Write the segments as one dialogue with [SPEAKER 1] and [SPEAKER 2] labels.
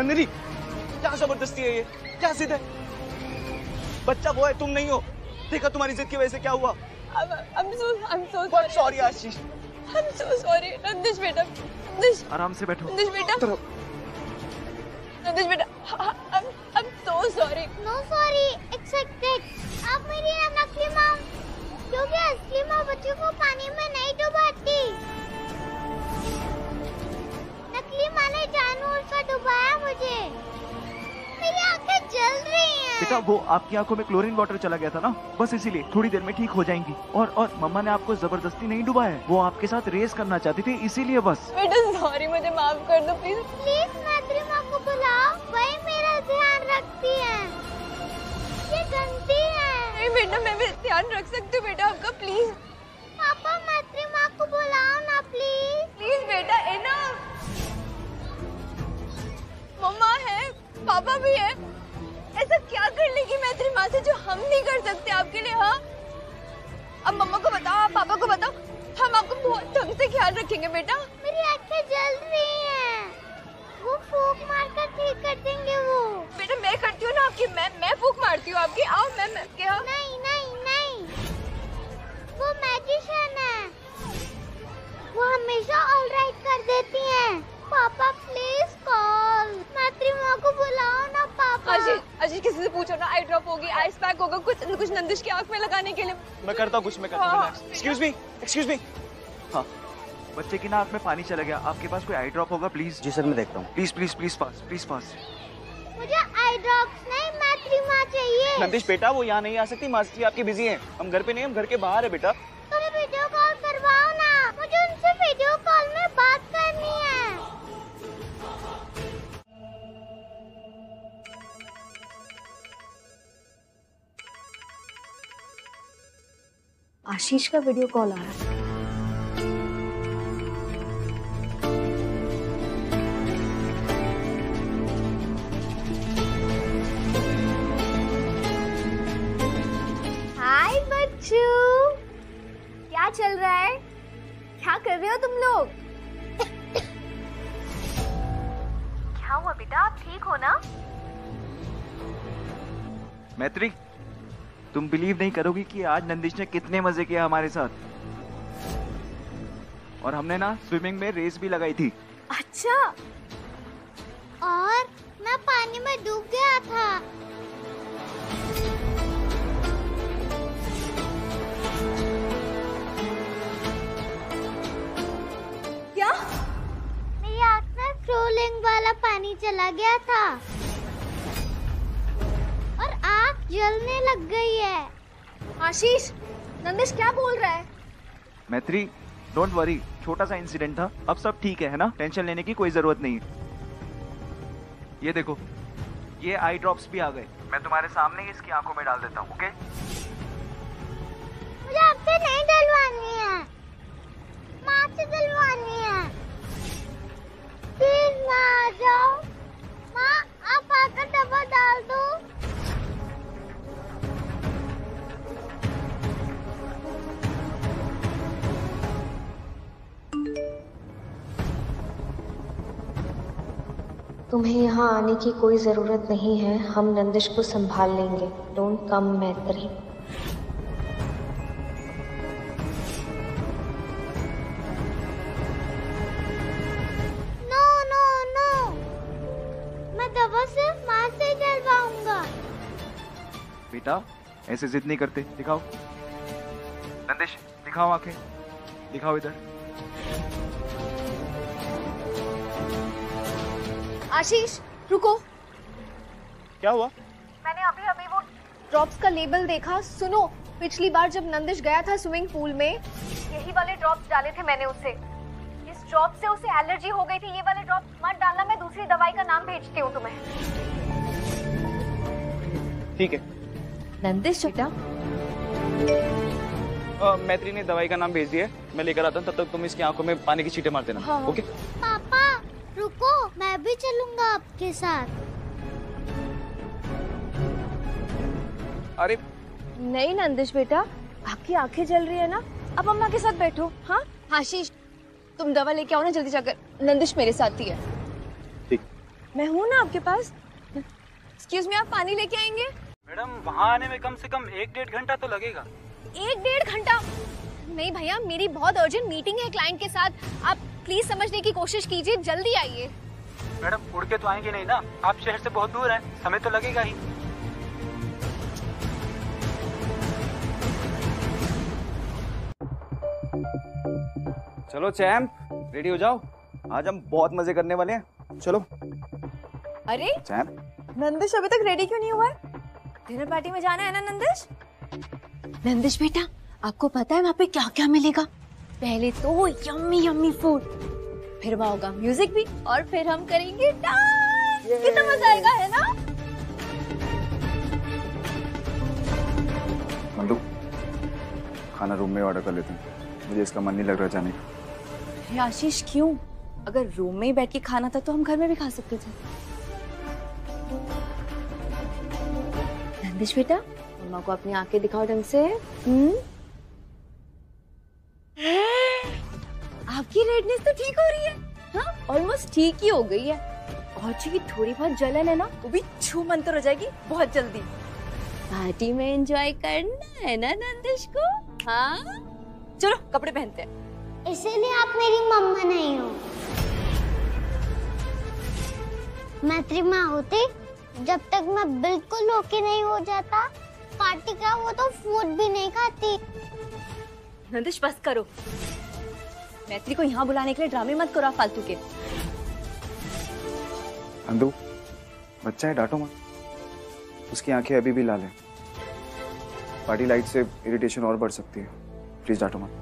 [SPEAKER 1] नंदिनी क्या जबरदस्ती है ये, क्या जिद है? बच्चा वो है, तुम नहीं हो। देखा तुम्हारी जिद की वजह से क्या हुआ।
[SPEAKER 2] I'm so
[SPEAKER 1] sorry Ashish.
[SPEAKER 2] I'm so sorry Nandish बेटा, नंदिश
[SPEAKER 1] आराम से बैठो।
[SPEAKER 2] नंदिश बेटा, नंदिश बेटा, I'm so sorry।
[SPEAKER 3] No sorry, accepted। आप मेरी नकली माँ, क्योंकि असली माँ बच्चों को पानी में नहीं डुबाती। नकली माँ ने जानबूझकर डुबाया मुझे। मेरी आंखें जल रही हैं।
[SPEAKER 1] बेटा वो आपकी आंखों में क्लोरीन वाटर चला गया था ना, बस इसीलिए। थोड़ी देर में ठीक हो जाएंगी। और मम्मा ने आपको जबरदस्ती नहीं डुबाया है, वो आपके साथ रेस करना चाहती थी इसीलिए बस।
[SPEAKER 2] बेटा सॉरी, मुझे माफ कर दो प्लीज।
[SPEAKER 3] प्लीज मैत्री माँ को बुलाओ, वही मेरा ध्यान रखती है। ये गंदी है।
[SPEAKER 2] नहीं बेटा, मैं भी ध्यान रख सकती हूँ बेटा आपका, प्लीज।
[SPEAKER 3] पापा मैत्री माँ को बुलाओ ना प्लीज।
[SPEAKER 2] प्लीज बेटा, इनफ। मम्मा है, पापा भी है, ऐसा क्या कर लेगी मैत्री माँ से जो हम नहीं कर सकते आपके लिए? हाँ, अब मम्मा को बताओ, आप पापा को बताओ, हम आपको बहुत ढंग से ख्याल रखेंगे बेटा।
[SPEAKER 3] मेरी आंखें जल रही हैं। वो फूंक मारकर ठीक कर देंगे वो।
[SPEAKER 2] बेटा मैं करती हूँ ना आपकी, मैं फूंक मारती हूँ आपकी। आओ मैं क्या?
[SPEAKER 3] नहीं नहीं नहीं, वो मैजिशियन है, वो हमेशा ऑलराइट कर देती हैं। पापा प्लीज कॉल मैत्री माँ को बुलाओ ना पापा।
[SPEAKER 2] अजीज किसी से पूछो ना, आई ड्रॉप होगी, आइस पैक होगा, कुछ नंदिश की आंख में लगाने के लिए।
[SPEAKER 1] मैं करता हूँ कुछ, मैं करता हूँ। Excuse me. हाँ, बच्चे की नाक में पानी चला गया, आपके पास कोई आई ड्रॉप होगा प्लीज?
[SPEAKER 4] जी सर, मैं देखता हूँ।
[SPEAKER 1] Please pass.
[SPEAKER 3] मुझे आई ड्रॉप्स नहीं, मैत्री माँ चाहिए।
[SPEAKER 1] नंदिश बेटा वो यहाँ नहीं आ सकती, मास्टर जी आपकी बिजी हैं। हम घर पे नहीं, हम घर के बाहर है बेटा।
[SPEAKER 3] तुम वीडियो कॉल करवाओ ना, मुझे उनसे वीडियो कॉल में बात करनी है।
[SPEAKER 5] आशीष का वीडियो कॉल आ रहा है।
[SPEAKER 3] हाय बच्चों,
[SPEAKER 5] क्या चल रहा है? क्या कर रहे हो तुम लोग? क्या हुआ बेटा, आप ठीक हो ना?
[SPEAKER 1] मैत्री, तुम बिलीव नहीं करोगी कि आज नंदिश ने कितने मजे किए हमारे साथ। और हमने ना स्विमिंग में रेस भी लगाई थी।
[SPEAKER 5] अच्छा,
[SPEAKER 3] और मैं पानी में डूब गया था।
[SPEAKER 5] क्या?
[SPEAKER 3] मेरी आँख में फ्लोलिंग वाला पानी चला गया था और आँख जलने लग गई है।
[SPEAKER 5] आशीष, नंदिश क्या बोल रहा है?
[SPEAKER 1] मैत्री डोंट वरी, छोटा सा इंसिडेंट था, अब सब ठीक है ना? टेंशन लेने की कोई जरूरत नहीं है। ये देखो, ये आई ड्रॉप्स भी आ गए, मैं तुम्हारे सामने ही इसकी आंखों में डाल देता हूँ। ओके?
[SPEAKER 3] मुझे आपसे नहीं डलवानी है, माँ से डलवानी है। प्लीज माँ आ जाओ। माँ आप आकर दवा डाल दो।
[SPEAKER 5] तुम्हें यहाँ आने की कोई जरूरत नहीं है, हम नंदिश को संभाल लेंगे। डोंट कम मैत्री।
[SPEAKER 3] नो नो नो, मैं दवा सिर्फ माँ से डलवाऊंगा।
[SPEAKER 1] बेटा ऐसे जिद नहीं करते, दिखाओ। नंदिश दिखाओ आंखें, दिखाओ इधर।
[SPEAKER 5] आशीष रुको,
[SPEAKER 1] क्या हुआ?
[SPEAKER 5] मैंने अभी वो ड्रॉप्स का लेबल देखा। सुनो, पिछली बार जब नंदिश गया था स्विमिंग पूल में, यही वाले ड्रॉप्स डाले थे मैंने उसे। इस ड्रॉप से उसे एलर्जी हो गई थी। ये वाले ड्रॉप्स मत डालना, मैं दूसरी दवाई का नाम भेजती हूँ तुम्हें।
[SPEAKER 1] ठीक है।
[SPEAKER 5] नंदिश बेटा,
[SPEAKER 1] मैत्री ने दवाई का नाम भेज दिया, मैं लेकर आता हूँ। तब तक तुम इसकी आंखों में पानी की छींटे मार देना।
[SPEAKER 5] हाँ।
[SPEAKER 1] ओके?
[SPEAKER 3] पापा रुको, मैं भी चलूंगा आपके साथ।
[SPEAKER 1] अरे
[SPEAKER 5] नहीं नंदिश बेटा, आपकी आंखें जल रही है ना, अब अम्मा के साथ बैठो। हाँ
[SPEAKER 2] आशीष तुम दवा लेके आओ ना जल्दी जाकर, नंदिश मेरे साथ ही है।
[SPEAKER 1] ठीक।
[SPEAKER 2] मैं हूँ ना आपके पास। एक्सक्यूज मी, आप पानी लेके आएंगे?
[SPEAKER 4] मैडम वहाँ आने में कम से कम 1-1.5 घंटा तो लगेगा।
[SPEAKER 5] 1-1.5 घंटा? नहीं भैया, मेरी बहुत अर्जेंट मीटिंग है क्लाइंट के साथ। आप प्लीज समझने की कोशिश कीजिए, जल्दी आइए।
[SPEAKER 4] मैडम उड़ के तो आएंगे नहीं ना, आप शहर से बहुत दूर हैं, समय तो लगेगा ही।
[SPEAKER 1] चलो चैम्प, रेडी हो जाओ, आज हम बहुत मजे करने वाले हैं। चलो।
[SPEAKER 2] अरे
[SPEAKER 1] चैम्प,
[SPEAKER 2] नंदिश अभी तक रेडी क्यों नहीं हुआ है? डिनर पार्टी में जाना है ना नंदिश? नंदिश बेटा, आपको पता है वहाँ पे क्या क्या मिलेगा? पहले तो यम्मी यम्मी फूड, फिर वहाँ होगा म्यूजिक भी, और फिर हम करेंगे डांस। कितना मजा आएगा, है ना?
[SPEAKER 1] मंदू, खाना रूम में ऑर्डर कर लेते हैं, मुझे इसका मन नहीं लग रहा जाने का।
[SPEAKER 2] अरे आशीष क्यों? अगर रूम में ही बैठ के खाना था तो हम घर में भी खा सकते थे। नंदिश बेटा, मम्मा को अपनी आंखें दिखाओ ढंग से। आपकी रेडनेस तो ठीक हो रही है, हाँ ऑलमोस्ट ठीक ही हो गई है। और जी थोड़ी बहुत जलन है ना, वो भी छू मंतर हो जाएगी बहुत जल्दी। पार्टी में एंजॉय करना है ना नंदिश को? हाँ चलो कपड़े पहनते हैं।
[SPEAKER 3] इसीलिए आप मेरी मम्मा नहीं हो। मैत्री माँ होती, जब तक मैं बिल्कुल ओके नहीं हो जाता, पार्टी का वो तो फूड भी नहीं खाती।
[SPEAKER 2] नंदिश बस करो, मैत्री को यहाँ बुलाने के लिए ड्रामे मत करो फालतू के।
[SPEAKER 1] अंदू, बच्चा है, डांटो मत। उसकी आंखें अभी भी लाल हैं। पार्टी लाइट से इरिटेशन और बढ़ सकती है, प्लीज डांटो मत।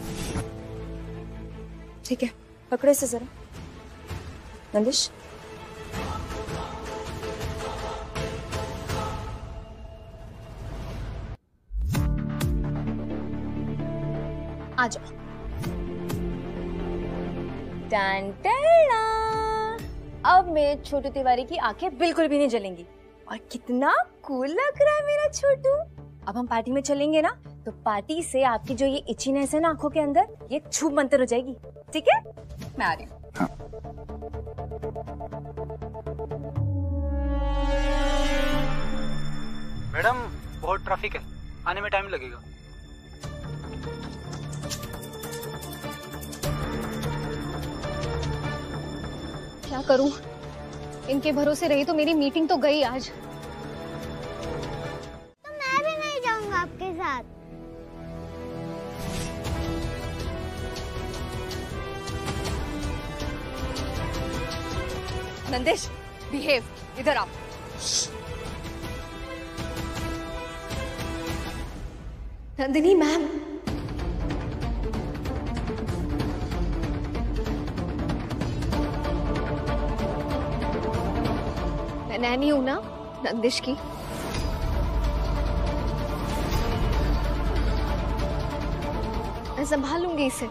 [SPEAKER 2] ठीक है, पकड़ो इसे जरा। नंदिश,
[SPEAKER 5] आ जाओ।
[SPEAKER 2] अब मेरे छोटू तिवारी की आंखें बिल्कुल भी नहीं जलेंगी। और कितना कूल लग रहा है मेरा छोटू। अब हम पार्टी में चलेंगे ना, तो पार्टी से आपकी जो ये इचीनेस है ना आंखों के अंदर, ये छूप मंतर हो जाएगी। ठीक है, मैं आ रही हूँ।
[SPEAKER 1] हाँ।
[SPEAKER 4] मैडम बहुत ट्रैफिक है, आने में टाइम लगेगा।
[SPEAKER 5] क्या करूं? इनके भरोसे रही तो मेरी मीटिंग तो गई आज।
[SPEAKER 3] तो मैं भी नहीं जाऊंगा आपके साथ।
[SPEAKER 2] नंदिश, बिहेव, इधर आओ।
[SPEAKER 5] नंदिनी मैम, मैं नैनी हूं ना नंदिश की। मैं संभालूंगी इसे।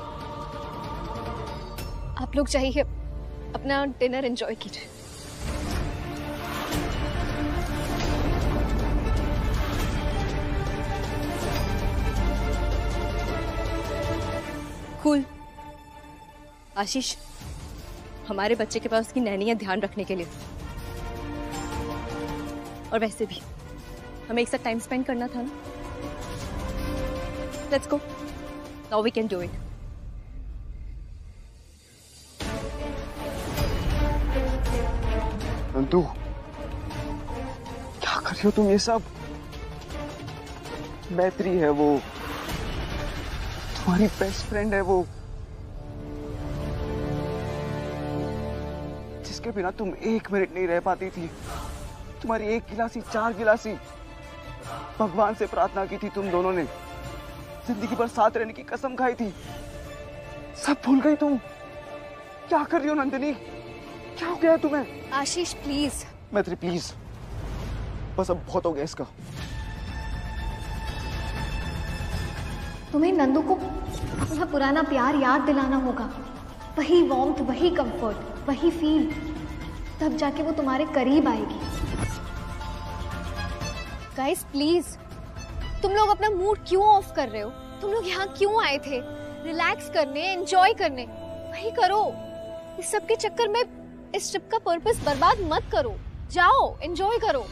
[SPEAKER 5] आप लोग चाहिए अपना डिनर एंजॉय कीजिए।
[SPEAKER 2] कूल। आशीष, हमारे बच्चे के पास उसकी नैनियां ध्यान रखने के लिए, और वैसे भी हमें एक साथ टाइम स्पेंड करना था ना। Let's go, now we can do it.
[SPEAKER 1] Nandu, क्या कर रही हो तुम ये सब? मैत्री है वो, तुम्हारी बेस्ट फ्रेंड है वो, जिसके बिना तुम 1 मिनट नहीं रह पाती थी। तुम्हारी 1 गिलासी 4 गिलासी, भगवान से प्रार्थना की थी तुम दोनों ने, जिंदगी भर साथ रहने की कसम खाई थी। सब भूल गई तुम। क्या कर रही हो नंदिनी? क्या हो गया तुम्हें?
[SPEAKER 5] आशीष प्लीज।
[SPEAKER 1] मैत्री प्लीज, बस अब बहुत हो गया इसका।
[SPEAKER 5] तुम्हें नंदू को अपना पुराना प्यार याद दिलाना होगा। वही वार्मथ, वही कंफर्ट, वही फील, तब जाके वो तुम्हारे करीब आएगी। गाइस प्लीज, तुम लोग अपना मूड क्यों ऑफ कर रहे हो? तुम लोग यहाँ क्यों आए थे? रिलैक्स करने, एंजॉय करने। वही करो। इस सब के चक्कर में इस ट्रिप का पर्पस बर्बाद मत करो, जाओ एंजॉय करो।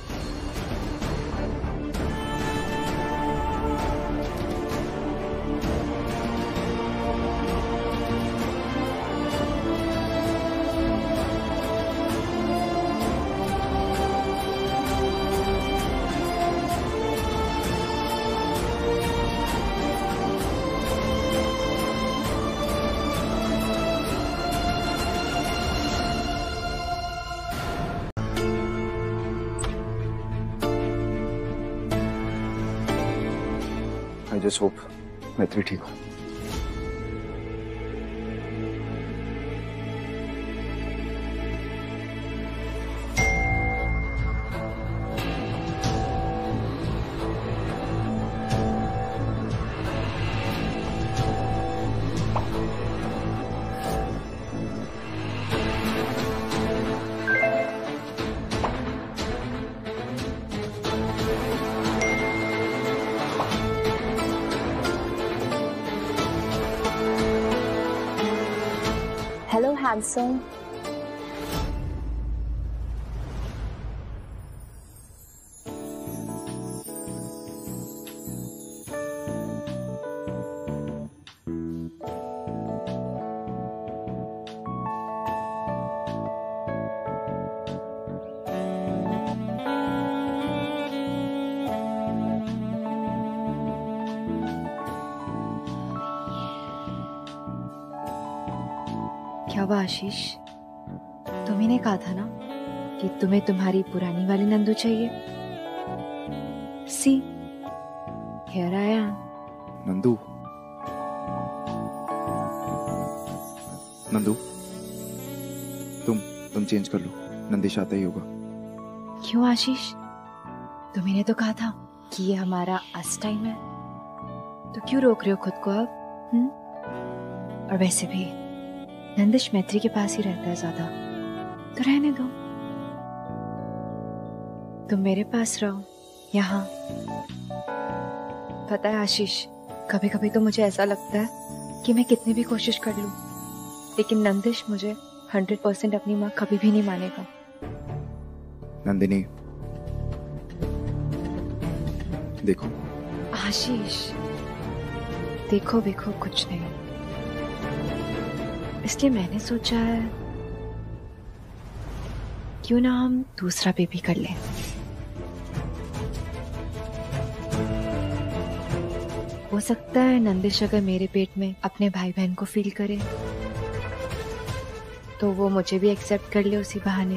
[SPEAKER 1] I just hope मैत्री ठीक हो।
[SPEAKER 5] Hello handsome. क्या हुआ आशीष? तुम्ही ने कहा था ना कि तुम्हें तुम्हारी पुरानी वाली नंदू चाहिए। See here I am.
[SPEAKER 1] Nandu, Nandu, तुम चेंज कर लो, नंदिश आता ही होगा।
[SPEAKER 5] क्यों आशीष? तुम्ही ने तो कहा था कि ये हमारा अस टाइम है, तो क्यों रोक रहे हो खुद को अब? और वैसे भी नंदिश मैत्री के पास ही रहता है ज्यादा, तो रहने दो। तुम मेरे पास रहो यहाँ। पता है आशीष, कभी कभी तो मुझे ऐसा लगता है कि मैं कितनी भी कोशिश कर लूं, लेकिन नंदिश मुझे 100% अपनी माँ कभी भी नहीं मानेगा।
[SPEAKER 1] नंदिनी, देखो।
[SPEAKER 5] आशीष, देखो देखो कुछ नहीं। इसलिए मैंने सोचा है क्यों ना हम दूसरा बेबी कर लें। हो सकता है नंदिश अगर मेरे पेट में अपने भाई बहन को फील करे तो वो मुझे भी एक्सेप्ट कर ले उसी बहाने।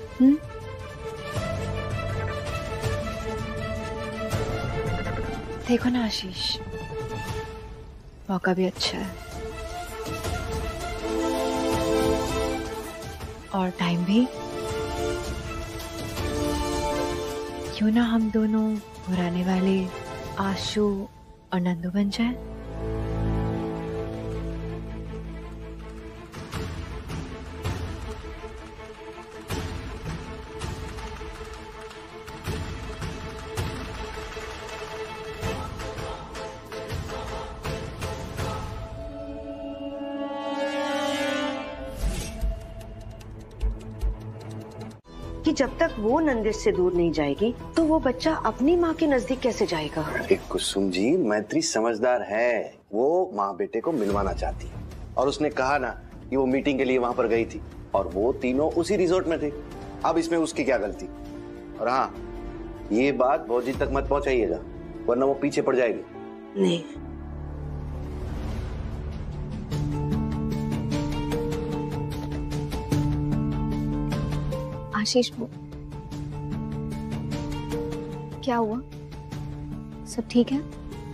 [SPEAKER 5] देखो ना आशीष, मौका भी अच्छा है और टाइम भी। क्यों ना हम दोनों पुराने वाले आशु और नंदू बन जाएं?
[SPEAKER 6] कि जब तक वो नंदिश से दूर नहीं जाएगी तो वो बच्चा अपनी माँ के नजदीक कैसे जाएगा?
[SPEAKER 7] अरे कुसुम जी, मैत्री समझदार है, वो माँ बेटे को मिलवाना चाहती है और उसने कहा ना कि वो मीटिंग के लिए वहां पर गई थी और वो तीनों उसी रिजॉर्ट में थे। अब इसमें उसकी क्या गलती? और हाँ, ये बात भौजी तक मत पहुंचाइएगा वरना वो पीछे पड़ जाएगी।
[SPEAKER 6] नहीं,
[SPEAKER 5] आशीष, वो क्या हुआ? सब ठीक है?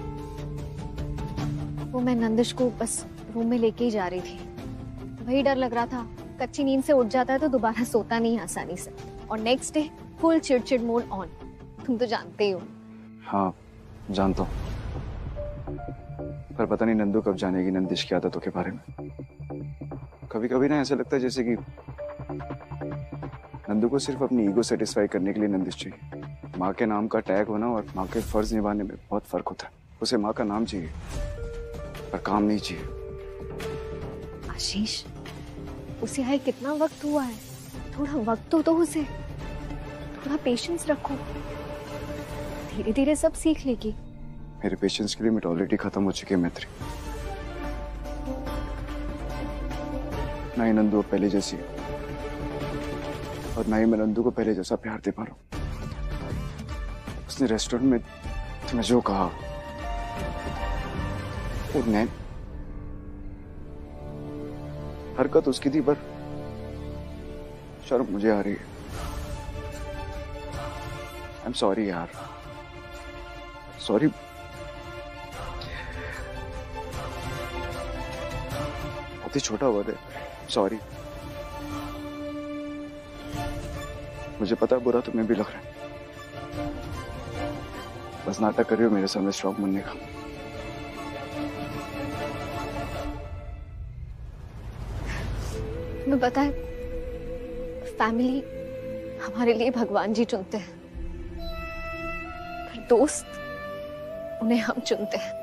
[SPEAKER 5] वो मैं नंदिश को बस रूम में लेके ही जा रही थी। वही डर लग रहा था, कच्ची नींद से उठ जाता है तो दोबारा सोता नहीं आसानी से, और नेक्स्ट डे फुल चिड़चिड़ मोड ऑन। तुम तो जानते ही हो।
[SPEAKER 1] हाँ जानता हूँ, पर पता नहीं नंदू कब जानेगी नंदिश की आदतों के बारे में। कभी कभी ना ऐसा लगता है जैसे कि नंदू को सिर्फ अपनी ईगो सेटिस्फाई करने के लिए नंदिश चाहिए। माँ के नाम का टैग होना और माँ के फर्ज निभाने में बहुत फर्क होता है। उसे माँ का नाम चाहिए पर काम नहीं चाहिए।
[SPEAKER 5] आशीष, उसे आए कितना वक्त हुआ है? थोड़ा वक्त तो दो उसे, थोड़ा पेशेंस रखो, धीरे धीरे सब सीख लेगी।
[SPEAKER 1] मेरे पेशेंस की लिमिट ऑलरेडी खत्म हो चुकी है मैत्री। ना ही नंदू अब पहले जैसी है और ना ही मैं नंदू को पहले जैसा प्यार दे पा रहा हूँ। उसने रेस्टोरेंट में तुम्हें जो कहा और मैं हरकत उसकी थी, पर शर्म मुझे आ रही है। आई एम सॉरी यार, सॉरी। बहुत ही छोटा वर्ड है, सॉरी। मुझे पता है बुरा तुम्हें भी लग रहा है, बस नाटक कर रही हो मेरे सामने स्ट्रॉन्ग बनने का।
[SPEAKER 5] तुम्हें पता है, फैमिली हमारे लिए भगवान जी चुनते हैं, पर दोस्त उन्हें हम चुनते हैं।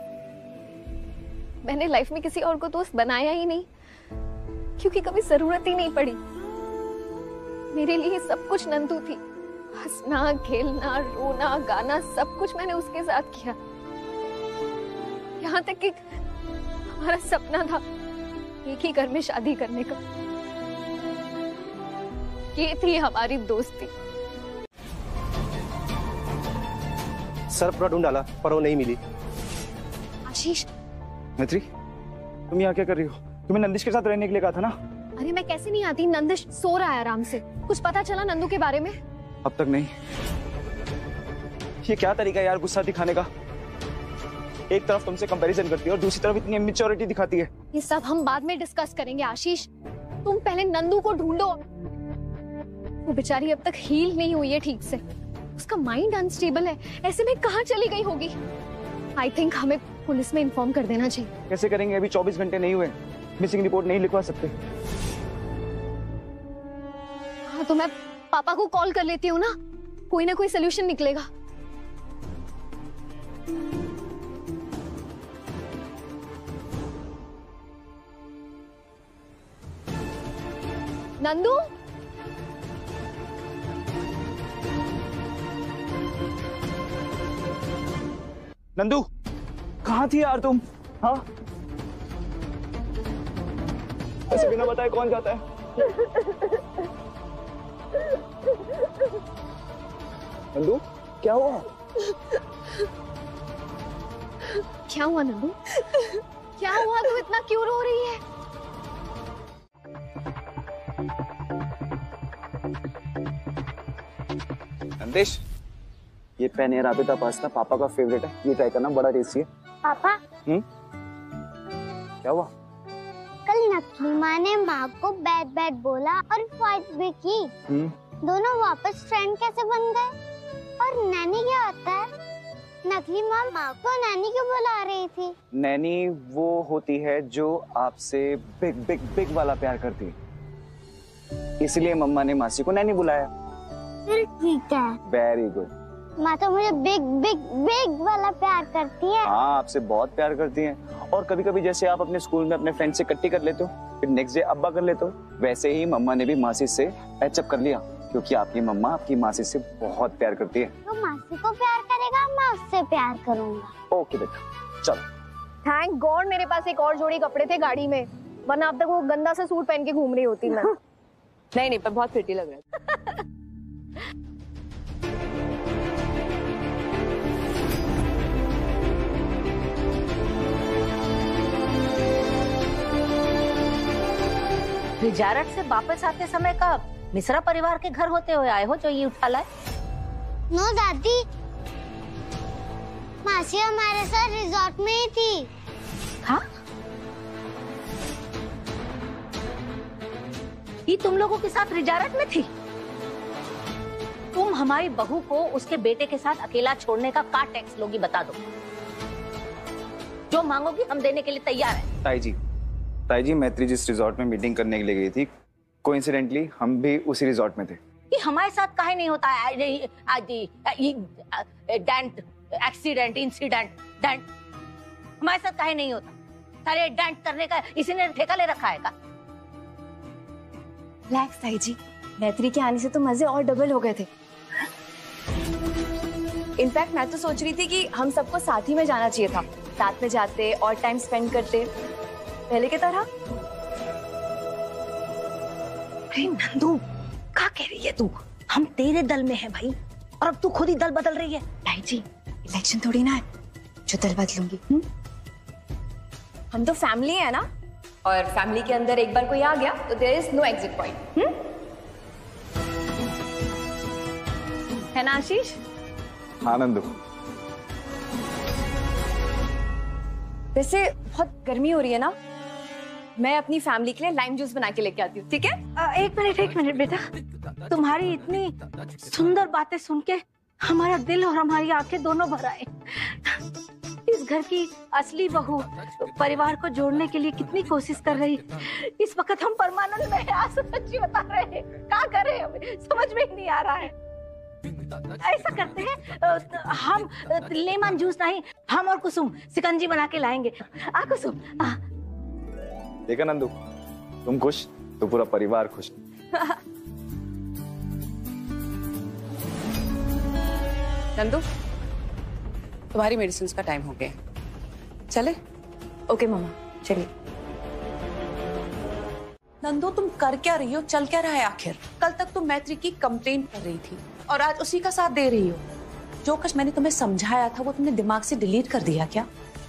[SPEAKER 5] मैंने लाइफ में किसी और को दोस्त बनाया ही नहीं, क्योंकि कभी जरूरत ही नहीं पड़ी। मेरे लिए सब कुछ नंदू थी, हंसना, खेलना, रोना, गाना, सब कुछ मैंने उसके साथ किया। यहाँ तक कि हमारा सपना था एक ही घर में शादी करने का। ये थी हमारी दोस्ती।
[SPEAKER 8] सर पूरा ढूंढ डाला पर वो नहीं मिली।
[SPEAKER 5] आशीष,
[SPEAKER 1] मैत्री, तुम यहाँ क्या कर रही हो? तुम्हें नंदिश के साथ रहने के लिए कहा था ना?
[SPEAKER 5] अरे मैं कैसे नहीं आती, नंदिश सो रहा है आराम से। कुछ पता चला नंदू के बारे में?
[SPEAKER 1] अब तक नहीं। ये क्या तरीका है यार गुस्सा दिखाने का? एक तरफ तुमसे कंपैरिजन करती है और दूसरी तरफ इतनी इमेच्योरिटी दिखाती है।
[SPEAKER 5] ये सब हम बाद में डिस्कस करेंगे आशीष। तुम पहले नंदू को ढूंढो। वो बेचारी अब तक हील नहीं हुई है ठीक से, उसका माइंड अनस्टेबल है। ऐसे में कहाँ चली गई होगी? आई थिंक हमें पुलिस में इन्फॉर्म कर देना चाहिए।
[SPEAKER 1] कैसे करेंगे? अभी 24 घंटे नहीं हुए, मिसिंग रिपोर्ट नहीं लिखवा सकते।
[SPEAKER 5] हाँ तो मैं पापा को कॉल कर लेती हूँ ना, कोई ना कोई सोल्यूशन निकलेगा। नंदू,
[SPEAKER 1] नंदू कहाँ थी यार तुम? हाँ, ऐसे बिना बताए कौन जाता है? नंदू क्या हुआ?
[SPEAKER 5] क्या हुआ नंदू? क्या हुआ? तू इतना क्यों रो रही है?
[SPEAKER 1] नंदिश, ये पेन राबिता पास्ता पापा का फेवरेट है, ये ट्राई करना, बड़ा टेस्टी है।
[SPEAKER 3] पापा,
[SPEAKER 1] क्या हुआ?
[SPEAKER 3] कल नकली माँ ने माँ को बैड बैड बोला और फाइट भी की। दोनों वापस फ्रेंड कैसे बन गए? और नैनी क्या होता है? नकली माँ को नैनी क्यों बुला रही थी?
[SPEAKER 1] नैनी वो होती है जो आपसे बिग बिग बिग वाला प्यार करती है, इसलिए मम्मा ने मासी को नैनी बुलाया।
[SPEAKER 3] फिर ठीक है।
[SPEAKER 1] Very good.
[SPEAKER 3] माँ तो मुझे बिग बिग बिग वाला प्यार करती है।
[SPEAKER 1] हाँ, आपसे बहुत प्यार करती है। और कभी कभी जैसे आप अपने स्कूल में अपने फ्रेंड से कट्टी कर लेते हो, फिर नेक्स्ट डे अब्बा कर लेते हो, वैसे ही मम्मा ने भी मासी से पैचअप कर लिया, क्योंकि आपकी मम्मा आपकी मासी से बहुत प्यार करती है।
[SPEAKER 3] तो मासी को प्यार करेगा, मैं उससे प्यार करूँगा।
[SPEAKER 1] ओके बेटा, चलो।
[SPEAKER 5] थैंक गॉड मेरे पास एक और जोड़ी कपड़े थे गाड़ी में, वरना अब तक वो गंदा सा सूट पहन के घूम रही होती मैं।
[SPEAKER 2] नहीं पर बहुत प्रिटी लग रहा है।
[SPEAKER 9] रिजारट से वापस आते समय का मिश्रा परिवार के घर होते हुए आए हो जो ये उठा लाए?
[SPEAKER 3] नो दादी, मासी हमारे साथ रिजॉर्ट में ही थी।
[SPEAKER 9] हाँ? ये तुम लोगों के साथ रिजारट में थी? तुम हमारी बहू को उसके बेटे के साथ अकेला छोड़ने का टैक्स लोगी बता दो। जो मांगोगी हम देने के लिए तैयार हैं।
[SPEAKER 1] ताई जी, मैत्री जिस रिजॉर्ट में मीटिंग करने के लिए गई थी, कोइंसिडेंटली हम भी उसी रिजॉर्ट में थे।
[SPEAKER 9] ये हमारे साथ काहे नहीं होता है? डेंट, एक्सीडेंट, इंसिडेंट, डेंट हमारे साथ काहे नहीं होता? सारे डेंट करने का इसी ने ठेका ले रखा है का?
[SPEAKER 2] रिलैक्स ताई जी, मैत्री के आने से तो मजे और डबल हो गए थे। इनफैक्ट मैं तो सोच रही थी कि हम सबको साथ ही में जाना चाहिए था, साथ में जाते और टाइम स्पेंड करते पहले की तरह।
[SPEAKER 9] अरे नंदू, क्या कह रही है तू? हम तेरे दल में हैं भाई, और अब तू खुद ही दल बदल रही है।
[SPEAKER 2] ताई जी, इलेक्शन थोड़ी ना है जो दल बदलूंगी। हम तो फैमिली है ना, और फैमिली के अंदर एक बार कोई आ गया तो there is no exit point. है ना आशीष?
[SPEAKER 1] हाँ नंदू।
[SPEAKER 2] वैसे बहुत गर्मी हो रही है ना, मैं अपनी फैमिली के लिए लाइम जूस बना के लेके आती हूँ, ठीक है?
[SPEAKER 9] एक मिनट बेटा, तुम्हारी इतनी सुंदर बातें सुन के हमारा दिल और हमारी आंखें दोनों भर आए। इस घर की असली बहू परिवार को जोड़ने के लिए कितनी कोशिश कर रही, इस वक्त हम परमानंद में हैं। आज सच्ची बता रहे हैं, क्या करें, हमें समझ में ही नहीं आ रहा है। ऐसा करते हैं, हम लेमन जूस नहीं, हम और कुसुम सिकंजी बना के लाएंगे। आ कुसुम, आ।
[SPEAKER 1] देखा नंदू, तुम खुश तो पूरा परिवार खुश।
[SPEAKER 10] नंदू, तुम्हारी मेडिसिन का टाइम हो गया, चले?
[SPEAKER 2] ओके मामा, चलिए।
[SPEAKER 10] नंदू, तुम कर क्या रही हो, चल क्या रहा है आखिर? कल तक तुम मैत्री की कंप्लेंट कर रही थी और आज उसी का साथ दे रही हो। जो कुछ मैंने तुम्हें समझाया था वो तुमने दिमाग से डिलीट कर दिया क्या?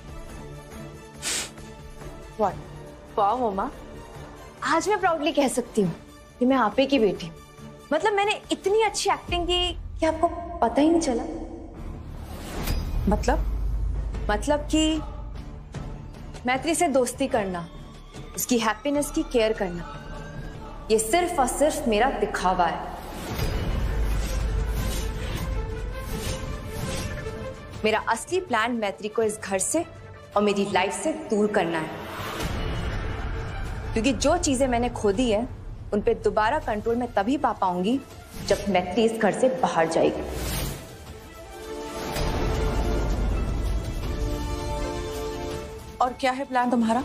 [SPEAKER 2] What? वाह मम्मा, आज मैं प्राउडली कह सकती हूँ कि मैं आपे की बेटी हूँ। मतलब मैंने इतनी अच्छी एक्टिंग की कि आपको पता ही नहीं चला। मतलब कि मैत्री से दोस्ती करना, उसकी हैप्पीनेस की केयर करना, ये सिर्फ और सिर्फ मेरा दिखावा है। मेरा असली प्लान मैत्री को इस घर से और मेरी लाइफ से दूर करना है, क्योंकि जो चीजें मैंने खो दी है उन पे दोबारा कंट्रोल मैं तभी पा पाऊंगी जब मैत्री इस घर से बाहर जाएगी।
[SPEAKER 10] और क्या है प्लान तुम्हारा?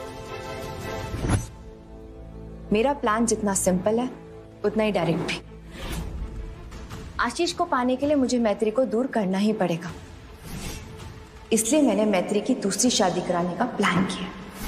[SPEAKER 2] मेरा प्लान जितना सिंपल है उतना ही डायरेक्ट भी। आशीष को पाने के लिए मुझे मैत्री को दूर करना ही पड़ेगा, इसलिए मैंने मैत्री की दूसरी शादी कराने का प्लान किया।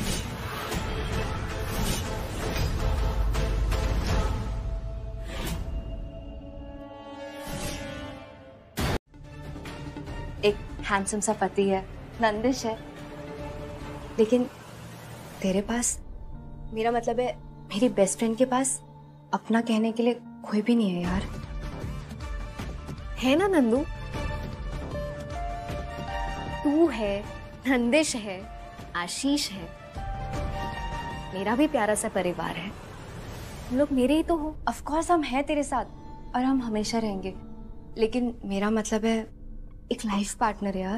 [SPEAKER 2] एक हैंडसम सा पति है, नंदिश है, लेकिन तेरे पास, मेरा मतलब है मेरी बेस्ट फ्रेंड के पास अपना कहने के लिए कोई भी नहीं है यार। है ना नंदू? तू है, नंदिश है, आशीष है, मेरा भी प्यारा सा परिवार है। तुम लोग मेरे ही तो हो। ऑफ कोर्स हम हैं तेरे साथ और हम हमेशा रहेंगे, लेकिन मेरा मतलब है एक लाइफ पार्टनर यार,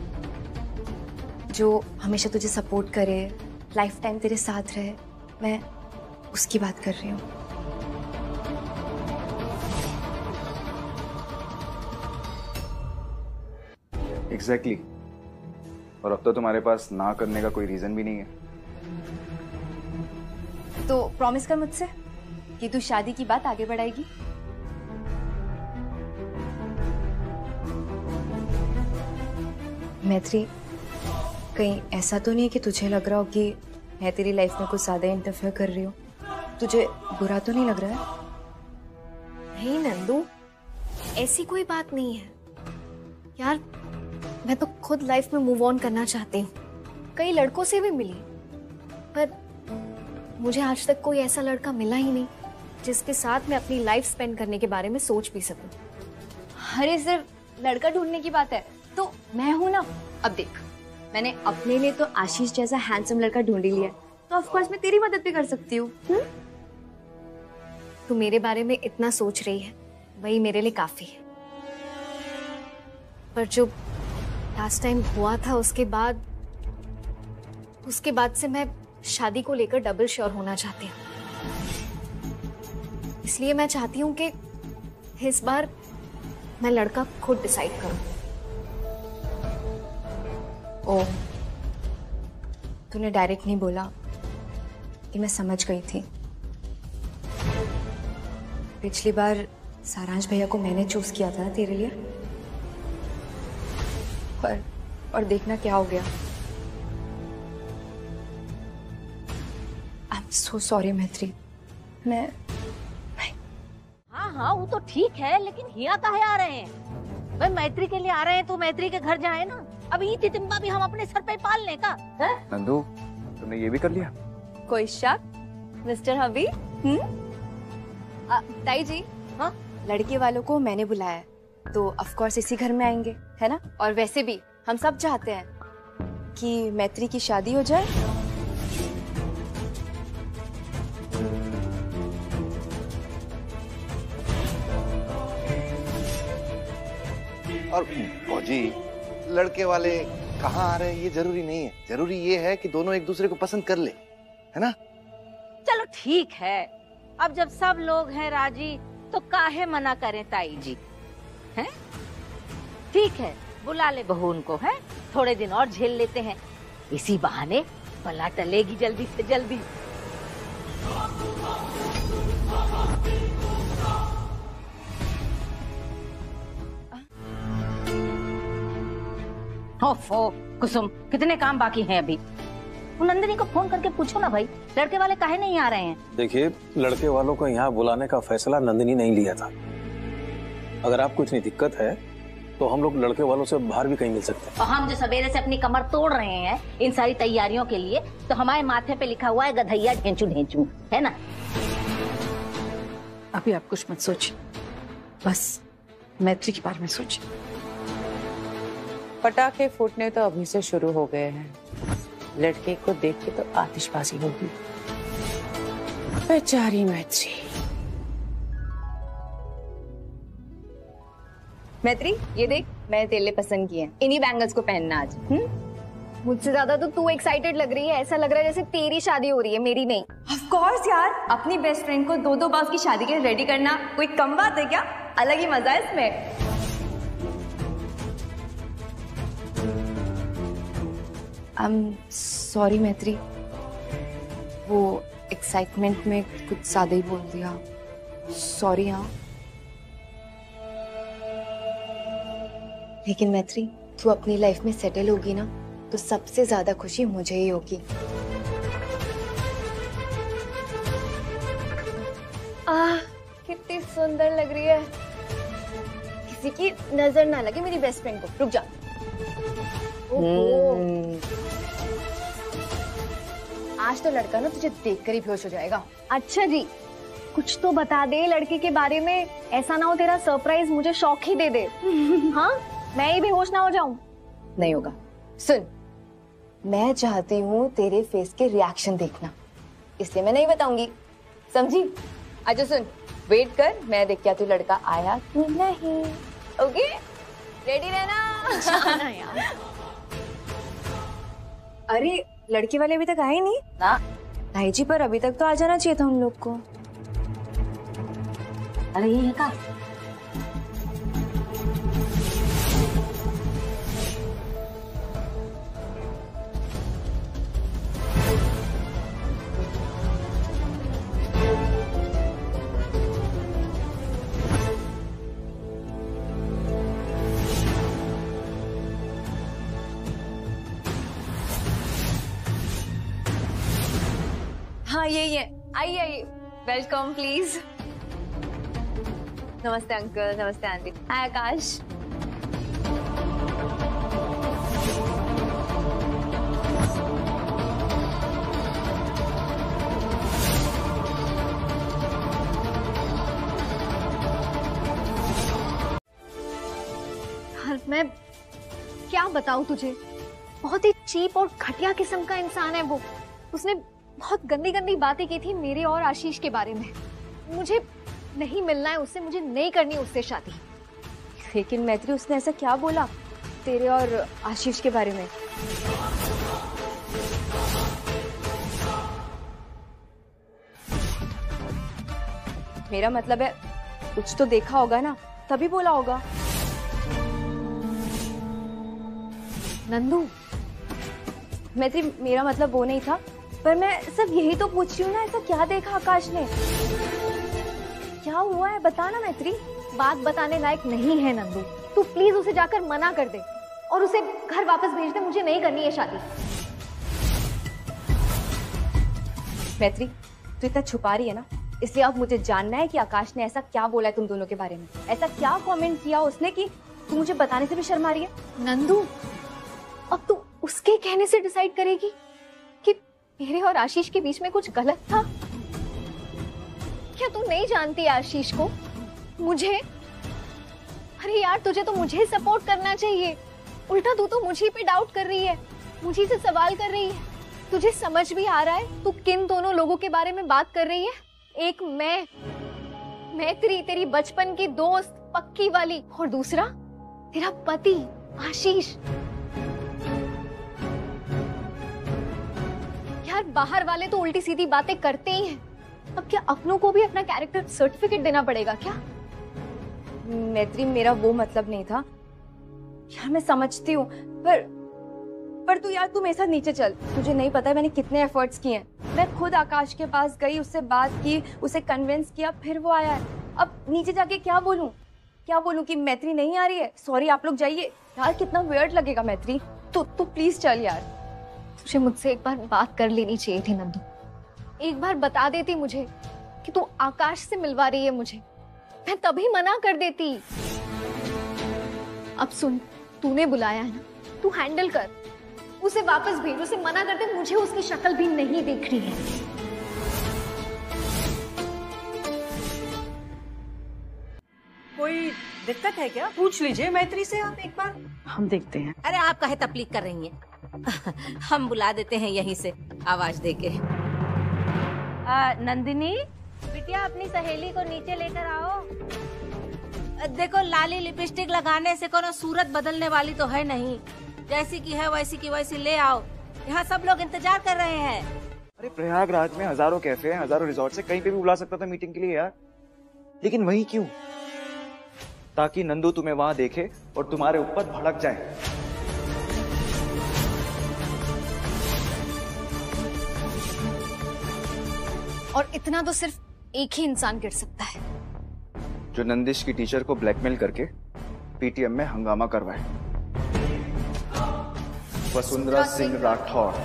[SPEAKER 2] जो हमेशा तुझे सपोर्ट करे, लाइफ टाइम तेरे साथ रहे। मैं उसकी बात कर रही हूँ।
[SPEAKER 1] एग्जैक्टली। और अब तो तुम्हारे पास ना करने का कोई रीजन भी नहीं है।
[SPEAKER 2] तो प्रॉमिस कर मुझसे कि तू शादी की बात आगे बढ़ाएगी। मैत्री, कहीं ऐसा तो नहीं कि तुझे लग रहा हो कि मैं तेरी लाइफ में कुछ ज्यादा इंटरफेयर कर रही हूँ? तुझे बुरा तो नहीं लग रहा है?
[SPEAKER 5] नहीं नंदू, ऐसी कोई बात नहीं है यार। मैं तो खुद लाइफ में मूव ऑन करना चाहती हूँ। कई लड़कों से भी मिली, पर मुझे आज तक कोई ऐसा लड़का मिला ही नहीं जिसके साथ मैं अपनी लाइफ स्पेंड करने के बारे में सोच भी सकूं। अरे सिर्फ लड़का ढूंढने की बात है तो मैं हूं ना। अब देख, मैंने अपने लिए तो आशीष जैसा हैंडसम लड़का ढूंढ ही लिया, तो ऑफ कोर्स मैं तेरी मदद भी कर सकती हूँ। तू मेरे बारे में इतना सोच रही है, वही मेरे लिए काफी है। पर जो लास्ट टाइम हुआ था उसके बाद से मैं शादी को लेकर डबल श्योर होना चाहती हूँ। इसलिए मैं चाहती हूँ कि इस बार मैं लड़का खुद डिसाइड करूं। ओह, तूने डायरेक्ट नहीं बोला कि मैं समझ गई थी।
[SPEAKER 2] पिछली बार सारांश भैया को मैंने चूज किया था ना तेरे लिए, और देखना क्या हो गया। आई एम सो सॉरी मैत्री। मैं
[SPEAKER 9] हाँ वो तो ठीक है, लेकिन हिया काहे आ रहे हैं? भाई मैत्री के लिए आ रहे हैं तो मैत्री के घर जाए ना। अब ये तितिम्बा भी हम अपने सर पे पाल लें का?
[SPEAKER 1] नंदू, तुमने ये भी कर लिया?
[SPEAKER 2] कोई शक मिस्टर हबी? ताई जी, हाँ लड़के वालों को मैंने बुलाया है तो ऑफ कोर्स इसी घर में आएंगे, है ना? और वैसे भी हम सब चाहते हैं कि मैत्री की शादी हो जाए।
[SPEAKER 7] और फौजी, लड़के वाले कहाँ आ रहे हैं ये जरूरी नहीं है, जरूरी ये है कि दोनों एक दूसरे को पसंद कर ले, है ना?
[SPEAKER 9] चलो ठीक है, अब जब सब लोग हैं राजी तो काहे मना करें ताई जी, हैं? ठीक है, बुला ले बहू उनको, है? थोड़े दिन और झेल लेते हैं, इसी बहाने बला टलेगी जल्दी से जल्दी। ओफो कुसुम, कितने काम बाकी हैं अभी? नंदिनी को फोन करके पूछो ना भाई, लड़के वाले काहे नहीं आ रहे हैं?
[SPEAKER 8] देखिए, लड़के वालों को यहाँ बुलाने का फैसला नंदिनी नहीं लिया था। अगर आपको इतनी दिक्कत है तो हम लोग लड़के वालों से बाहर भी कहीं मिल सकते हैं।
[SPEAKER 9] और हम जो सवेरे से अपनी कमर तोड़ रहे हैं इन सारी तैयारियों के लिए, तो हमारे माथे पे लिखा हुआ है गधैया ढेंचू ढेंचू, है ना?
[SPEAKER 10] अभी आप कुछ मत सोचिए, बस मैत्री के बारे में सोचिए। पटाखे फूटने तो अभी से शुरू हो गए हैं, लड़के को देख के तो आतिशबाजी होगी। बेचारी मैत्री।
[SPEAKER 2] मैत्री, ये देख मैंने तेरे लिए पसंद किए हैं, इन्हीं बैंगल्स को पहनना आज।
[SPEAKER 5] मुझसे ज्यादा तो तू एक्साइटेड लग रही है, ऐसा लग रहा है जैसे तेरी शादी हो रही है, मेरी नहीं।
[SPEAKER 2] ऑफ कोर्स यार, अपनी बेस्ट फ्रेंड को दो बार की शादी के लिए रेडी करना कोई कम बात है क्या? अलग ही मजा है इसमें। सॉरी मैत्री, वो एक्साइटमेंट में कुछ ज्यादा ही बोल दिया, सॉरी। हाँ लेकिन मैत्री, तू अपनी लाइफ में सेटल होगी ना तो सबसे ज्यादा खुशी मुझे ही होगी। कितनी सुंदर लग रही है, किसी की नजर ना लगे मेरी बेस्ट फ्रेंड को। रुक जा। आज तो लड़का ना तुझे देखकर ही बेहोश हो जाएगा।
[SPEAKER 5] अच्छा जी, कुछ तो बता दे लड़के के बारे में, ऐसा ना हो तेरा सरप्राइज मुझे शौक ही दे दे। हाँ, मैं ही बेहोश ना हो जाऊं।
[SPEAKER 2] नहीं होगा। सुन, मैं चाहती हूँ तेरे फेस के रिएक्शन देखना, इसलिए मैं नहीं बताऊंगी, समझी? अच्छा सुन, वेट कर, मैं देख क्या तू लड़का आया कि नहीं। ओके, रेडी रहना।
[SPEAKER 5] यार।
[SPEAKER 2] अरे लड़के वाले अभी तक आए नहीं
[SPEAKER 9] ना
[SPEAKER 2] भाई जी, पर अभी तक तो आ जाना चाहिए था उन लोग को।
[SPEAKER 9] अरे ये का
[SPEAKER 2] हाँ यही है, आइए आइए, वेलकम प्लीज। नमस्ते अंकल, नमस्ते आंटी। हाय आकाश।
[SPEAKER 5] मैं क्या बताऊं तुझे, बहुत ही चीप और घटिया किस्म का इंसान है वो। उसने बहुत गंदी गंदी बातें की थी मेरे और आशीष के बारे में। मुझे नहीं मिलना है उससे, मुझे नहीं करनी उससे शादी।
[SPEAKER 2] लेकिन मैत्री, उसने ऐसा क्या बोला तेरे और आशीष के बारे में? मेरा मतलब है कुछ तो देखा होगा ना, तभी बोला होगा।
[SPEAKER 5] नंदू,
[SPEAKER 2] मैत्री, मेरा मतलब वो नहीं था, पर मैं सिर्फ यही तो पूछ रही हूँ ना, ऐसा क्या देखा आकाश ने?
[SPEAKER 5] क्या हुआ है बता ना मैत्री। बात बताने लायक नहीं है नंदू, तू प्लीज उसे जाकर मना कर दे और उसे घर वापस भेज दे, मुझे नहीं करनी है शादी।
[SPEAKER 2] मैत्री तू इतना छुपा रही है ना, इसलिए अब मुझे जानना है कि आकाश ने ऐसा क्या बोला है तुम दोनों के बारे में, ऐसा क्या कमेंट किया उसने कि तू मुझे बताने से भी शर्मा रही है।
[SPEAKER 5] नंदू अब तू उसके कहने से डिसाइड करेगी कि मेरे और आशीष के बीच में कुछ गलत था? क्या तू नहीं जानती आशीष को, मुझे? अरे यार तुझे तो मुझे सपोर्ट करना चाहिए, उल्टा तू तो मुझे पे डाउट कर रही है, मुझे से सवाल कर रही है। तुझे समझ भी आ रहा है तू किन दोनों लोगों के बारे में बात कर रही है? एक मैं तेरी बचपन की दोस्त पक्की वाली, और दूसरा तेरा पति आशीष। यार बाहर वाले तो उल्टी सीधी बातें करते ही हैं, अब क्या अपनों को भी अपना कैरेक्टर सर्टिफिकेट देना पड़ेगा क्या?
[SPEAKER 2] मैत्री मेरा वो मतलब नहीं था यार, मैं समझती हूँ, पर तू यार तू मेरे साथ नीचे चल। तुझे नहीं पता है मैंने कितने एफर्ट्स किए हैं। मैं खुद आकाश के पास गई, उससे बात की, उसे कन्विंस किया, फिर वो आया है। अब नीचे जाके क्या बोलूं कि मैत्री नहीं आ रही है, सॉरी आप लोग जाइए। यार कितना वियर्ड लगेगा मैत्री, तू प्लीज चल यार।
[SPEAKER 5] तुझे मुझसे एक बार बात कर लेनी चाहिए थी नंदू, एक बार बता देती मुझे कि तू आकाश से मिलवा रही है मुझे, मैं तभी मना कर देती। अब सुन, तूने बुलाया है ना, तू हैंडल कर, उसे वापस भेज, उसे मना कर दे, मुझे उसकी शक्ल भी नहीं देख रही है।
[SPEAKER 6] कोई दिक्कत है क्या? पूछ लीजिए मैत्री से आप एक बार, हम देखते हैं।
[SPEAKER 9] अरे आप काहे तकलीफ कर रही हैं? हम बुला देते हैं यहीं से आवाज देके। नंदिनी बिटिया अपनी सहेली को नीचे लेकर आओ। देखो लाली लिपस्टिक लगाने से कोनो सूरत बदलने वाली तो है नहीं, जैसी की है वैसी की वैसी ले आओ, यहाँ सब लोग इंतजार कर रहे हैं।
[SPEAKER 1] अरे प्रयागराज में हजारों कैफे हैं, हजारों रिजॉर्ट है, कहीं पे भी बुला सकता था मीटिंग के लिए यार, लेकिन वहीं क्यों? ताकि नंदू तुम्हें वहां देखे और तुम्हारे ऊपर भड़क जाए।
[SPEAKER 5] और इतना तो सिर्फ एक ही इंसान कर सकता है,
[SPEAKER 1] जो नंदिश की टीचर को ब्लैकमेल करके पीटीएम में हंगामा करवाए। वसुंधरा सिंह राठौर।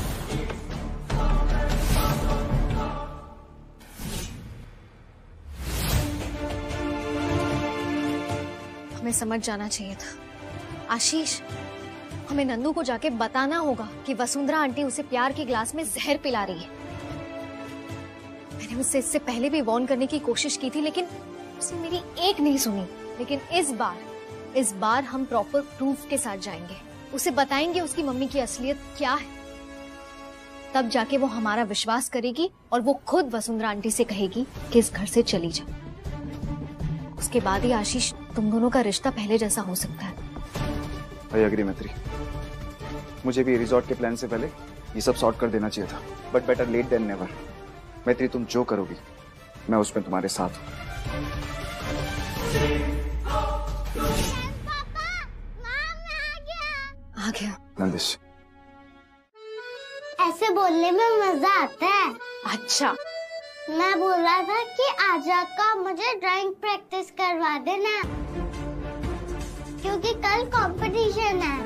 [SPEAKER 5] हमें समझ जाना चाहिए था आशीष, हमें नंदू को जाके बताना होगा कि वसुंधरा आंटी उसे प्यार के ग्लास में जहर पिला रही है। मैंने उससे इससे पहले भी वार्न करने की कोशिश की थी, लेकिन उसने मेरी एक नहीं सुनी। लेकिन इस बार हम प्रॉपर प्रूफ के साथ जाएंगे, उसे बताएंगे उसकी मम्मी की असलियत क्या है, तब जाके वो हमारा विश्वास करेगी और वो खुद वसुंधरा आंटी से कहेगी कि इस घर से चली जा। उसके बाद ही आशीष तुम दोनों का रिश्ता पहले जैसा हो सकता है।
[SPEAKER 1] आई एग्री मैत्री, मुझे भी रिजॉर्ट के प्लान से पहले ये सब सॉर्ट कर देना चाहिए था, but better late than never. Maitri तुम जो करोगी मैं उसमें तुम्हारे साथ हूँ।
[SPEAKER 5] आ गया
[SPEAKER 1] नंदिश।
[SPEAKER 3] ऐसे बोलने में मजा आता है।
[SPEAKER 5] अच्छा
[SPEAKER 3] मैं बोल रहा था कि आज का मुझे ड्राइंग प्रैक्टिस करवा देना, क्योंकि कल कंपटीशन है।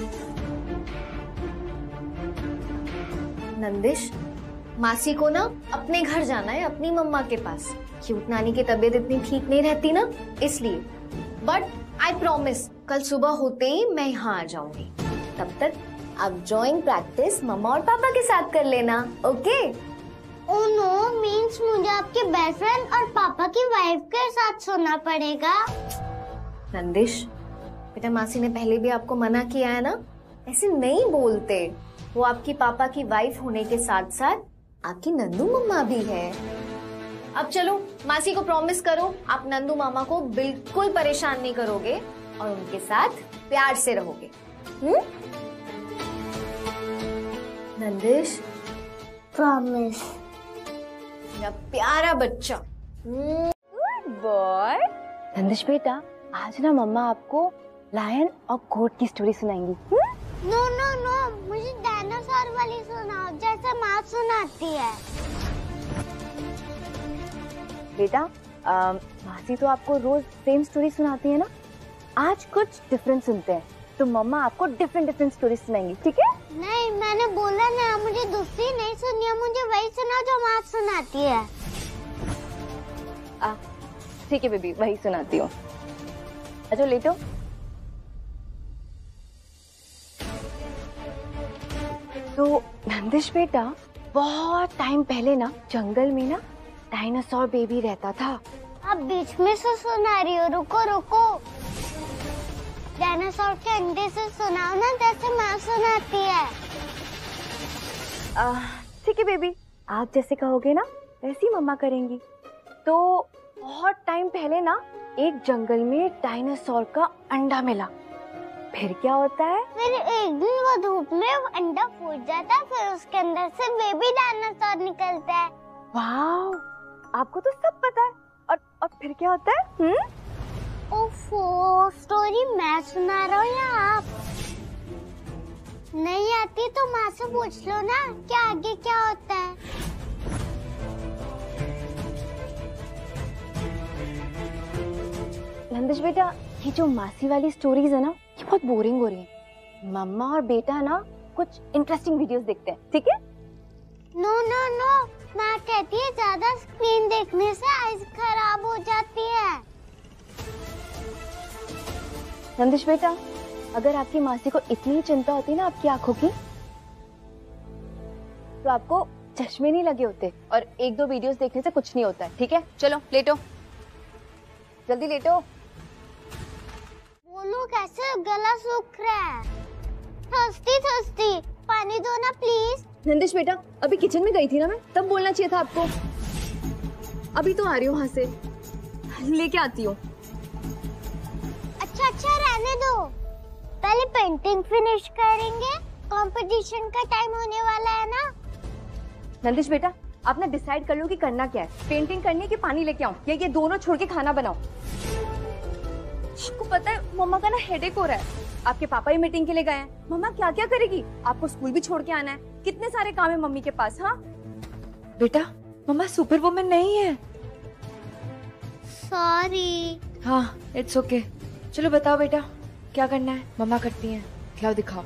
[SPEAKER 5] नंदिश, मासी को ना अपने घर जाना है, अपनी मम्मा के पास। क्यूट नानी की तबीयत इतनी ठीक नहीं रहती ना, इसलिए। बट आई प्रॉमिस कल सुबह होते ही मैं यहाँ आ जाऊंगी। तब तक आप ड्राइंग प्रैक्टिस मम्मा और पापा के साथ कर लेना, ओके?
[SPEAKER 3] ओह नो, मींस मुझे आपके बेस्ट फ्रेंड और पापा की वाइफ के साथ सोना पड़ेगा।
[SPEAKER 5] नंदिश बेटा, मासी ने पहले भी आपको मना किया है ना, ऐसे नहीं बोलते। वो आपकी पापा की वाइफ होने के साथ साथ आपकी नंदू मम्मा भी है। अब चलो, मासी को प्रॉमिस करो आप नंदू मामा को बिल्कुल परेशान नहीं करोगे और उनके साथ प्यार से रहोगे। नंदिश,
[SPEAKER 3] प्रॉमिस।
[SPEAKER 5] मेरा प्यारा बच्चा।
[SPEAKER 2] Good boy. नंदिश बेटा, आज ना मम्मा आपको लायन और गोट की स्टोरी सुनाएंगी।
[SPEAKER 3] नो नो नो, मुझे डायनासोर वाली सुनाओ, जैसे माँ सुनाती है।
[SPEAKER 2] बेटा
[SPEAKER 5] मासी तो आपको रोज सेम स्टोरी सुनाती है ना, आज कुछ डिफरेंट सुनते हैं, तो मम्मा आपको डिफरेंट स्टोरी सुनाएंगी, ठीक है?
[SPEAKER 3] नहीं, मैंने बोला ना, मुझे दूसरी नहीं सुनी है, मुझे वही सुनाओ जो माँ सुनाती है।
[SPEAKER 5] ठीक है बेबी, वही सुनाती हूँ। अच्छा लेटो। तो नंदिश बेटा, बहुत टाइम पहले ना जंगल में ना डायनासोर बेबी रहता था।
[SPEAKER 3] अब बीच में से सुना रही हो, रुको रुको। डायनासोर के अंडे से सुनाओ ना, जैसे माँ सुनाती है।
[SPEAKER 5] ठीक है बेबी, आप जैसे कहोगे ना वैसी मम्मा करेंगी। तो बहुत टाइम पहले ना एक जंगल में डायनासोर का अंडा मिला। फिर क्या होता है?
[SPEAKER 3] फिर एक दिन वो धूप में वो अंडा फूट जाता है, फिर उसके अंदर से बेबी डायनासोर निकलता है।
[SPEAKER 5] वाव, आपको तो सब पता है। और फिर क्या होता है?
[SPEAKER 3] ओफो, स्टोरी मैं सुना रहा हूँ या आप? नहीं आती तो माँ से पूछ लो ना, क्या आगे क्या होता है।
[SPEAKER 5] नंदिश बेटा, ये जो मासी वाली स्टोरीज है ना, ये बहुत बोरिंग हो रही है। मम्मा और बेटा ना कुछ इंटरेस्टिंग वीडियोस देखते हैं, ठीक है?
[SPEAKER 3] नो नो नो, माँ कहती है ज्यादा स्क्रीन देखने से आईज खराब हो जाती है।
[SPEAKER 5] नंदिश बेटा, अगर आपकी मासी को इतनी चिंता होती ना आपकी आंखों की, तो आपको चश्मे नहीं लगे होते, और एक दो वीडियोस देखने से कुछ नहीं होता है, ठीक है? चलो लेटो, जल्दी लेटो।
[SPEAKER 3] बोलो कैसे, गला सूख रहा है। थर्स्टी, पानी दो ना प्लीज।
[SPEAKER 5] नंदिश बेटा, अभी किचन में गई थी ना मैं, तब बोलना चाहिए था आपको। अभी तो आ रही हूँ वहाँ से, लेके आती हूँ।
[SPEAKER 3] अच्छा रहने दो, पहले पेंटिंग फिनिश करेंगे, कंपटीशन का टाइम होने वाला है ना।
[SPEAKER 5] नंदिश बेटा, आप ना डिसाइड कर लो कि करना क्या है, पेंटिंग करनी है कि पानी लेके आऊं, या ये दोनों छोड़ के खाना बनाओ। आपको पता है मम्मा का ना हेडेक हो रहा है, आपके पापा ही मीटिंग के लिए गए हैं, मम्मा क्या क्या करेगी, आपको स्कूल भी छोड़ के आना है, कितने सारे काम है मम्मी के पास। हाँ
[SPEAKER 10] बेटा, मम्मा सुपर वुमन नहीं है।
[SPEAKER 3] सॉरी।
[SPEAKER 10] हाँ, इट्स ओके। चलो बताओ बेटा, क्या करना है? मम्मा करती हैं, खिलाओ दिखाओ।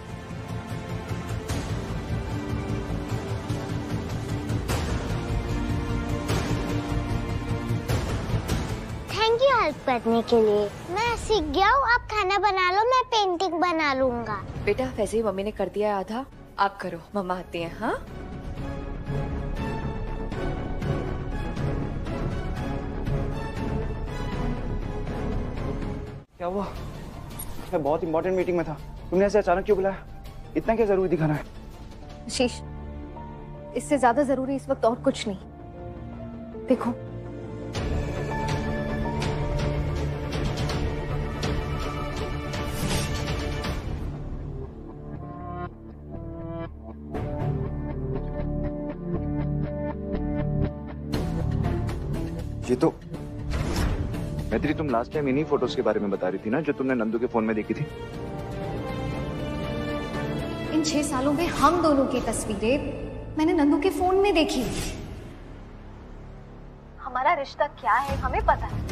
[SPEAKER 3] थैंक यू हेल्प करने के लिए। मैं सीख गया हूँ, आप खाना बना लो, मैं पेंटिंग बना लूंगा।
[SPEAKER 10] बेटा वैसे ही मम्मी ने कर दिया है आधा, आप करो, मम्मा आती हैं। हाँ
[SPEAKER 1] क्या हुआ? मैं बहुत इंपॉर्टेंट मीटिंग में था, तुमने ऐसे अचानक क्यों बुलाया? इतना क्या जरूरी दिखाना है?
[SPEAKER 5] आशीष, इससे ज्यादा जरूरी इस वक्त और कुछ नहीं। देखो,
[SPEAKER 1] ये तो मैत्री, तुम लास्ट टाइम इन्हीं फोटोज के बारे में बता रही थी ना, जो तुमने नंदू के फोन में देखी थी।
[SPEAKER 5] इन 6 सालों में हम दोनों की तस्वीरें मैंने नंदू के फोन में देखी। हमारा रिश्ता क्या है हमें पता है।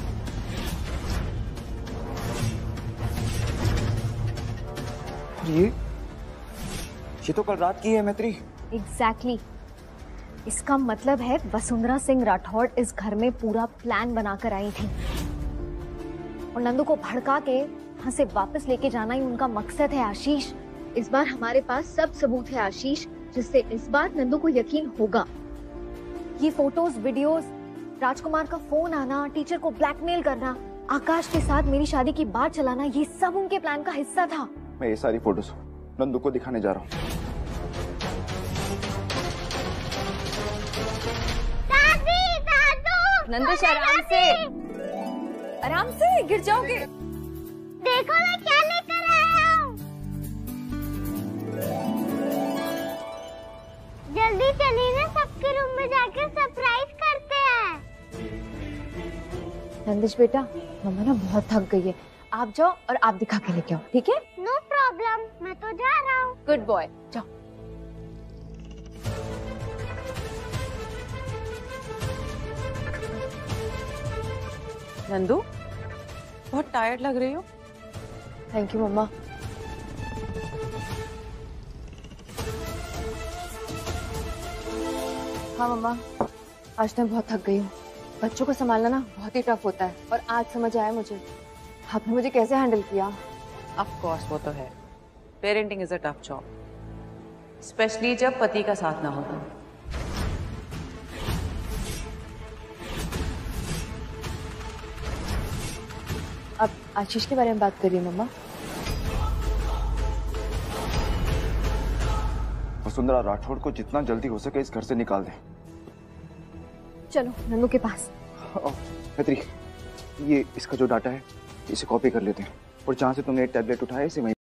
[SPEAKER 1] ये तो कल रात की है मैत्री।
[SPEAKER 5] एग्जैक्टली। इसका मतलब है वसुंधरा सिंह राठौड़ इस घर में पूरा प्लान बनाकर आई थी, और नंदू को भड़का के यहाँ से वापस लेके जाना ही उनका मकसद है। आशीष, इस बार हमारे पास सब सबूत है आशीष, जिससे इस बार नंदू को यकीन होगा। ये फोटोज, वीडियोस, राजकुमार का फोन आना, टीचर को ब्लैकमेल करना, आकाश के साथ मेरी शादी की बात चलाना, ये सब उनके प्लान का हिस्सा था।
[SPEAKER 1] मैं ये सारी फोटोज नंदू को दिखाने जा रहा हूँ।
[SPEAKER 5] नंदिश, आराम से गिर जाओगे।
[SPEAKER 3] देखो मैं क्या लेकर आया हूँ। जल्दी चलिए ना, सबके रूम में जाकर सरप्राइज करते हैं।
[SPEAKER 5] नंदिश बेटा, मम्मा ना बहुत थक गई है, आप जाओ और आप दिखा के लेके आओ, ठीक है?
[SPEAKER 3] नो प्रॉब्लम, मैं तो जा रहा हूँ।
[SPEAKER 5] गुड बॉय, जाओ।
[SPEAKER 10] नंदू, बहुत टायर्ड लग रही हो।
[SPEAKER 2] Thank you mamma. हाँ मम्मा, आज तो मैं बहुत थक गई हूँ। बच्चों को संभालना ना बहुत ही टफ होता है और आज समझ आया मुझे आपने मुझे कैसे हैंडल किया।
[SPEAKER 10] ऑफ कोर्स वो तो है, parenting is a tough job, especially जब पति का साथ ना हो तो।
[SPEAKER 2] अब आशीष के बारे में बात करिए मम्मा।
[SPEAKER 1] वसुंधरा राठौड़ को जितना जल्दी हो सके इस घर से निकाल दे।
[SPEAKER 2] चलो नन्नू के पास।
[SPEAKER 1] मैत्री, ये इसका जो डाटा है इसे कॉपी कर लेते हैं और जहाँ से तुमने एक टैबलेट उठाया इसे वहीं